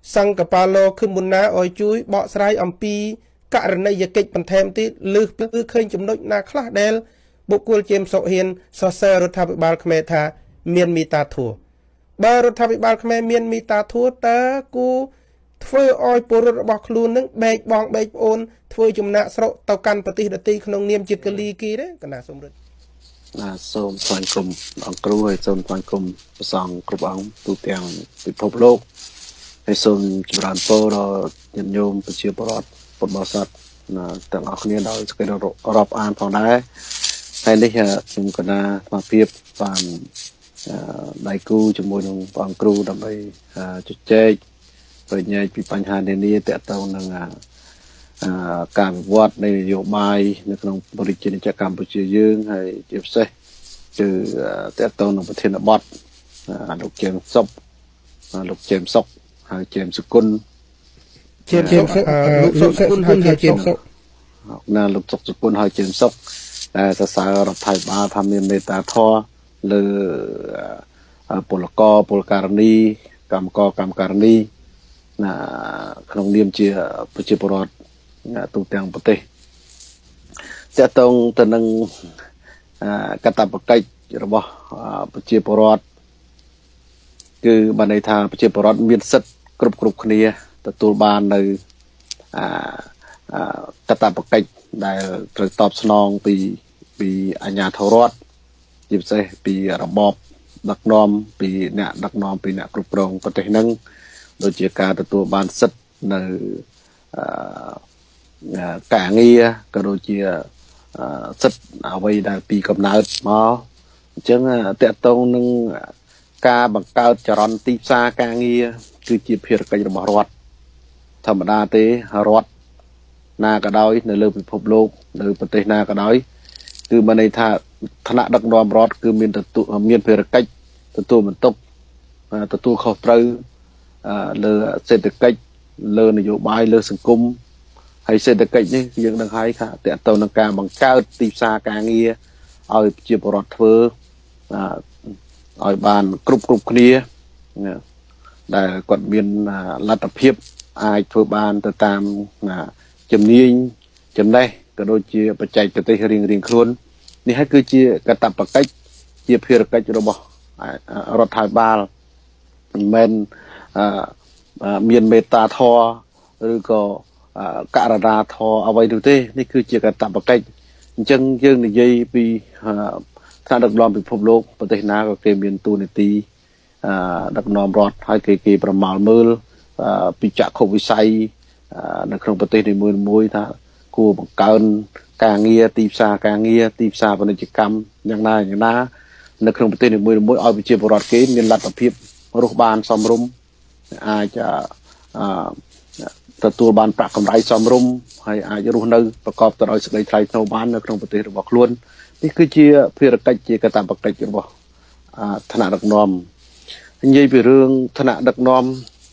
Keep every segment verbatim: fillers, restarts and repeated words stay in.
សង្កប៉ាឡូគឺមុនណាឲ្យជួយបកស្រាយអំពីករណីយកិច្ចបន្ថែមទៀតលើសគឺឃើញចំណុចណាខ្លះដែលបុគ្គលជាមសុហ៊ានសរសើររដ្ឋាភិបាលខ្មែរថាមានមេត្តាធម៌បើរដ្ឋាភិបាលខ្មែរមានមេត្តាធម៌តើគូធ្វើឲ្យពលរដ្ឋរបស់ខ្លួននឹងបែកបងបែកប្អូនធ្វើចំណាក់ស្រុកទៅកាន់ប្រទេសដទៃក្នុងនាមជាកលីគីទេកណាសូមរត់បាទសូមស្វាគមន៍អង្គគ្រូហើយសូមស្វាគមន៍ព្រះសង្ឃគ្រប់អង្គទូទាំងពិភពលោកហើយសូមចម្រើនពរដល់ញាតិញោមប្រជាពលរដ្ឋពុទ្ធបរិស័ទទាំងអស់គ្នាដោយសេចក្តីរាប់អានផងដែរហើយនេះខ្ញុំកណាស្មារតីបានដៃគូជាមួយនឹងព្រះអង្គគ្រូដើម្បីជជែកបញ្ញាពីបញ្ហានានាទាក់ទងនឹងការវិវត្តនៃនយោបាយនៅក្នុងប្រជាជាតិកម្ពុជាយើងហើយជាពិសេសគឺទាក់ទងនឹងប្រធានបទលោកជេមសុកលោកជេមសុកហើយជេមសុគន្ធជេមសុកលោកសុគន្ធហើយជេមសុកណាលោកសុកសុគន្ធហើយជេមសុកដែលសរសើររដ្ឋាភិបាលថាមានមេត្តាធម៌លើពលករពលករនីកម្មករកម្មករនីណាក្នុងនាមជាប្រជាពលរដ្ឋទូទាំងប្រទេសទាក់ទងទៅនឹងកាតព្វកិច្ចរបស់ប្រជាពលរដ្ឋគឺបានន័យថាប្រជាពលរដ្ឋមានសិទ្ធិគ្រប់គ្រប់គ្នាទទួលបាននៅកាតព្វកិច្ចដែលត្រូវតបស្នងពីពីអាជ្ញាធររដ្ឋជាពិសេសពីរបបដឹកនាំពីអ្នកដឹកនាំពីអ្នកគ្រប់គ្រងប្រទេសហ្នឹងដូចជាការទទួលបានសិទ្ធិនៅការងារក៏ដូចជាសិទ្ធិអ្វីដែលពីកំណើតមកអញ្ចឹងតកតងនឹងការបង្កើតចរន្តទីផ្សារការងារគឺជាភារកិច្ចរបស់រដ្ឋធម្មតាទេរដ្ឋណាក៏ដោយនៅលើពិភពលោកនៅប្រទេសណាក៏ដោយគឺមានន័យថាឋានៈដឹកនាំរដ្ឋគឺមានទទួលមានភារកិច្ចទទួលបន្ទុកទទួលខុសត្រូវលើសេដ្ឋកិច្ចលើនយោបាយលើសង្គមហើយសេដ្ឋកិច្ចនេះយើងដឹងហើយថាតើតើនឹងការបង្កើតទីផ្សារការងារឲ្យប្រជាពលរដ្ឋធ្វើឲ្យបានគ្រប់គ្រប់គ្នាដែលគាត់មានលទ្ធភាពអាចធ្វើបានទៅតាមជំនាញចំណេះក៏ដូចជាបច្ចេកទេសរៀងរៀងខ្លួននេះហើយគឺជាកាតព្វកិច្ចជាភារកិច្ចរបស់រដ្ឋាភិបាលមិនមែនមានមេត្តាធម៌ឬក៏ករណាធម៌អ្វីនោះទេនេះគឺជាកាតព្វកិច្ចអញ្ចឹងយើងនិយាយពីឋានៈដឹកនាំពិភពលោកប្រទេសណាក៏គេមានតួនាទីដឹកនាំរដ្ឋហើយគេគេប្រមាលមើលពីចក្ខុវិស័យនៅក្នុងប្រទេសនីមួយៗថាគួរបង្កើនការងារទីផ្សារការងារទីផ្សារពាណិជ្ជកម្មយ៉ាងណាយ៉ាងណានៅក្នុងប្រទេសនីមួយៗឲ្យប្រជាពលរដ្ឋគេមានលទ្ធភាពរស់បានសមរម្យអាចទទួលបានប្រាក់កម្រៃសមរម្យហើយអាចរស់នៅប្រកបទៅដោយសេចក្តីថ្លៃថ្នូរបាននៅក្នុងប្រទេសរបស់ខ្លួននេះគឺជាភារកិច្ចជាកាតព្វកិច្ចរបស់ឋានៈដឹកនាំនិយាយពីរឿងឋានៈដឹកនាំ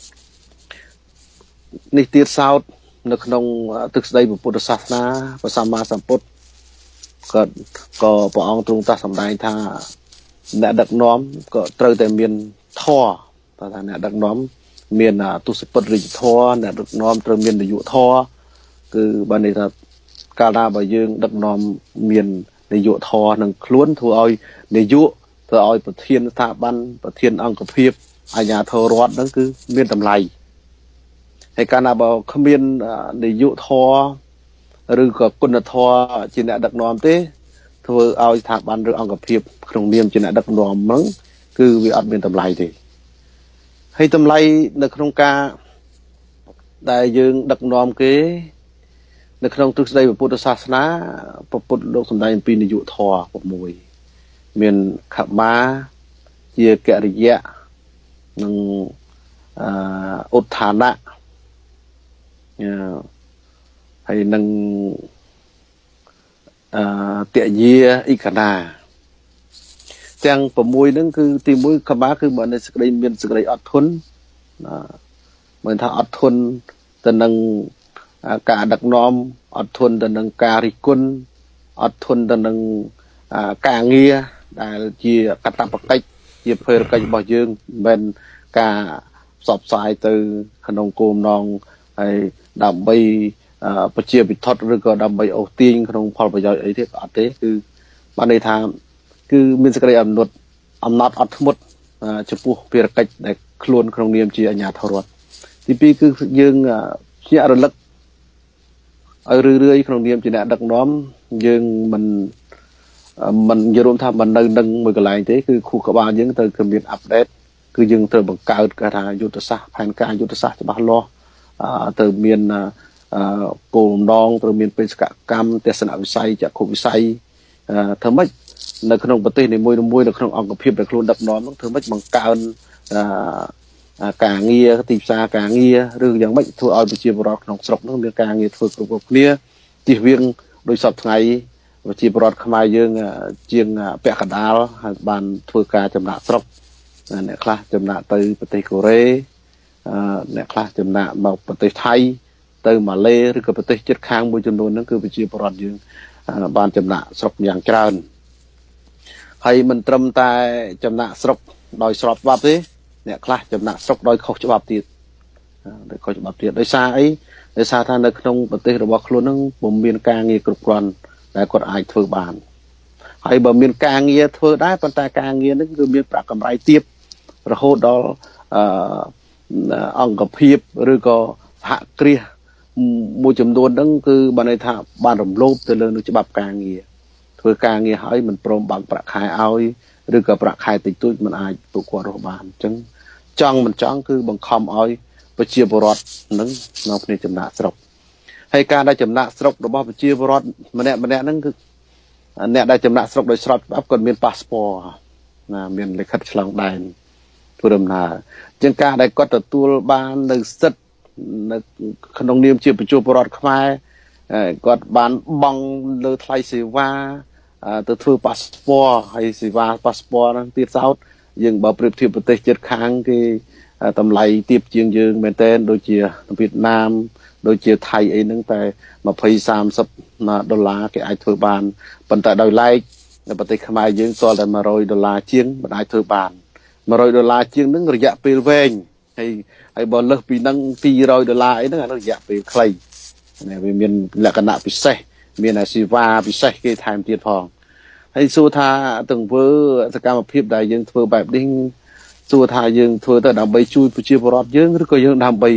នេះទៀតសោតនៅក្នុងទិសស្ដីពុទ្ធសាសនាព្រះសម្មាសម្ពុទ្ធក៏ក៏ព្រះអង្គទ្រង់ត្រាស់សម្ដែងថាអ្នកដឹកនាំក៏ត្រូវតែមានធម៌ថាអ្នកដឹកនាំមានទុសពិតរិទ្ធធម៌អ្នកដឹកនាំត្រូវមាននយោធម៌គឺបានន័យថាកាលណាបើយើងដឹកនាំមាននយោធម៌នឹងខ្លួនធ្វើឲ្យនយោធ្វើឲ្យប្រធានស្ថាប័នប្រធានអង្គភាពអាជ្ញាធររដ្ឋហ្នឹងគឺមានតម្លៃហើយកាលណាបើគ្មាននយោធម៌ឬក៏គុណធម៌ជាអ្នកដឹកនាំទេធ្វើឲ្យស្ថាប័នឬអង្គភាពក្នុងនាមជាអ្នកដឹកនាំហ្នឹងគឺវាអត់មានតម្លៃទេហើយតម្លៃនៅក្នុងការដែលយើងដឹកនាំគេនៅក្នុងទិសស្ដីពុទ្ធសាសនាព្រះពុទ្ធលោកសម្ដែងអំពីនយោធម៌៦មានខមាជាកិរិយៈនិងអុទ្ធានៈហើយនឹងតយាអ៊ីកណាទាំង៦ហ្នឹងគឺទីមួយខមាគឺមានសេចក្តីមានសេចក្តីអត់ធន់មិនថាអត់ធន់ទៅនឹងការដឹកនាំអត់ធន់ទៅនឹងការរិះគន់អត់ធន់ទៅនឹងការងារដែលជាកាតព្វកិច្ចជាភារកិច្ចរបស់យើងមិនមែនការផ្សព្វផ្សាយទៅក្នុងគោលបំណងហើយដើម្បីប្រជាពិធដ្ឋឬក៏ដើម្បីអូសទាញក្នុងផលប្រយោជន៍អីទេក៏អត់ទេគឺបានន័យថាគឺមានសេចក្តីអំណត់អំណត់អត់ធ្មត់ចំពោះភារកិច្ចដែលខ្លួនក្នុងនាមជាអាជ្ញាធររដ្ឋទីពីរគឺយើងជារលឹកឲ្យរឿយរឿយក្នុងនាមជាអ្នកដឹកនាំយើងមិនមិននិយាយរួមថាមិននៅនឹងមួយកន្លែងទេគឺខួរក្បាលយើងត្រូវគឺមានអាប់ដេតគឺយើងត្រូវបង្កើតគេថាយុទ្ធសាស្ត្រផែនការយុទ្ធសាស្ត្រច្បាស់លាស់ត្រូវមានគោលបំណងត្រូវមានបេសកកម្មទស្សនវិស័យចក្ខុវិស័យធ្វើម៉េចនៅក្នុងប្រទេសនីមួយៗនៅក្នុងអង្គភាពដែលខ្លួនដឹកនាំនោះធ្វើម៉េចបង្កើនការងារទីផ្សារការងារឬយ៉ាងម៉េចធ្វើឲ្យប្រជាពលរដ្ឋក្នុងស្រុកនោះមានការងារធ្វើគ្រប់គ្រប់គ្នាជៀសវាងដោយសពថ្ងៃប្រជាពលរដ្ឋខ្មែរយើងជាងពាក់កណ្ដាលហើយបានធ្វើការចំណាក់ស្រុកអ្នកខ្លះចំណាក់ទៅប្រទេសកូរ៉េអ្នកខ្លះចំណាក់មកប្រទេសថៃទៅម៉ាឡេឬក៏ប្រទេសជិតខាងមួយចំនួនហ្នឹងគឺប្រជាពលរដ្ឋយើងបានចំណាក់ស្រុកយ៉ាងច្រើនហើយមិនត្រឹមតែចំណាក់ស្រុកដោយស្របច្បាប់ទេអ្នកខ្លះចំណាក់ស្រុកដោយខុសច្បាប់ទៀតដោយខុសច្បាប់ទៀតដោយសារអីដោយសារថានៅក្នុងប្រទេសរបស់ខ្លួនហ្នឹងពុំមានការងារគ្រប់គ្រាន់ដែលគាត់អាចធ្វើបានហើយបើមានការងារធ្វើដែរប៉ុន្តែការងារហ្នឹងគឺមានប្រាក់កម្រៃទាបរហូតដល់អង្គភាពឬក៏សហគ្រាសមួយចំនួនហ្នឹងគឺបានន័យថាបានរំលោភទៅលើនឹងច្បាប់ការងារធ្វើការងារហើយមិនព្រមបើកប្រាក់ខែឲ្យឬក៏ប្រាក់ខែតិចតួចមិនអាចពួកគាត់រស់បានអញ្ចឹងចង់មិនចង់គឺបង្ខំឲ្យប្រជាពលរដ្ឋនឹងនាំគ្នាចំណាក់ស្រុកហើយការដែលចំណាក់ស្រុករបស់ប្រជាពលរដ្ឋម្នាក់ម្នាក់ហ្នឹងគឺអ្នកដែលចំណាក់ស្រុកដោយស្របច្បាប់គាត់មានប៉ាសពតណាមានលិខិតឆ្លងដែនធ្វើដំណើរអញ្ចឹងការដែលគាត់ទទួលបាននៅសិទ្ធិនៅក្នុងនាមជាប្រជាពលរដ្ឋខ្មែរគាត់បានបង់លើថ្លៃសេវាទៅធ្វើប៉ាសពតហើយសេវាប៉ាសពតហ្នឹងទៀតសោតយើងបើប្រៀបធៀបប្រទេសជិតខាងគេតម្លៃទាបជាងយើងមែនទែនដូចជាវៀតណាមដូចជាថៃអីហ្នឹងតែยี่สิบ 30ដុល្លារគេអាចធ្វើបានប៉ុន្តែដោយឡែកនៅប្រទេសខ្មែរយើងទាល់តែone hundredដុល្លារជាងមិនអាចធ្វើបានone hundredដុល្លារជាងហ្នឹងរយៈពេលវែងហើយហើយបើលើសពីហ្នឹងtwo hundredដុល្លារអីហ្នឹងអានោះរយៈពេលខ្លីវាមានលក្ខណៈពិសេសមានអាសេវាពិសេសគេថែមទៀតផងហើយសួរថាទង្វើសកម្មភាពដែលយើងធ្វើបែបនេះសួរថាយើងធ្វើទៅដើម្បីជួយប្រជាពលរដ្ឋយើងឬក៏យើងដើម្បី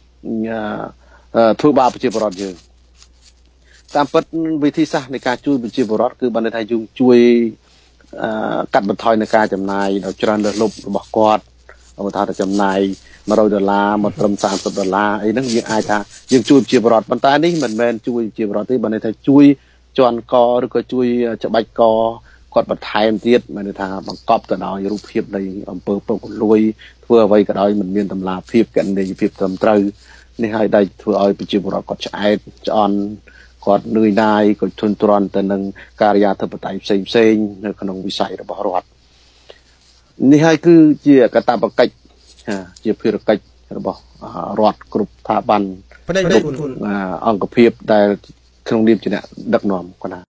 ធ្វើបាបប្រជាពលរដ្ឋយើងតាមពិតវិធីសាស្ត្រនៃការជួយប្រជាពលរដ្ឋគឺបានន័យថាយើងជួយកាត់បន្ថយនៃការចំណាយដល់ច្រើនលើសលប់របស់គាត់ឧទាហរណ៍ថាចំណាយone hundredដុល្លារមកត្រឹមthirtyដុល្លារអីហ្នឹងយើងអាចថាយើងជួយប្រជាពលរដ្ឋប៉ុន្តែនេះមិនមែនជួយប្រជាពលរដ្ឋទេបានន័យថាជួយជន់កឬក៏ជួយច្បាច់កគាត់បន្ថែមទៀតមានន័យថាបង្កប់ទៅដោយរូបភាពនៃអំពើពុករលួយធ្វើអ្វីក៏ដោយមិនមានតម្លាភាពកណន័យភាពត្រឹមត្រូវនេះហើយដែលធ្វើឲ្យប្រជាពលរដ្ឋគាត់ឆ្អែតឆ្អន់គាត់នឿយណាយគាត់ធន់ទ្រាន់ទៅនឹងការិយាធិបតេយ្យផ្សេងផ្សេងនៅក្នុងវិស័យរបស់រដ្ឋនេះហើយគឺជាកាតព្វកិច្ចជាភារកិច្ចរបស់រដ្ឋគ្រប់ស្ថាប័នអង្គភាពដែលក្នុងនាមជាអ្នកដឹកនាំគាត់ណា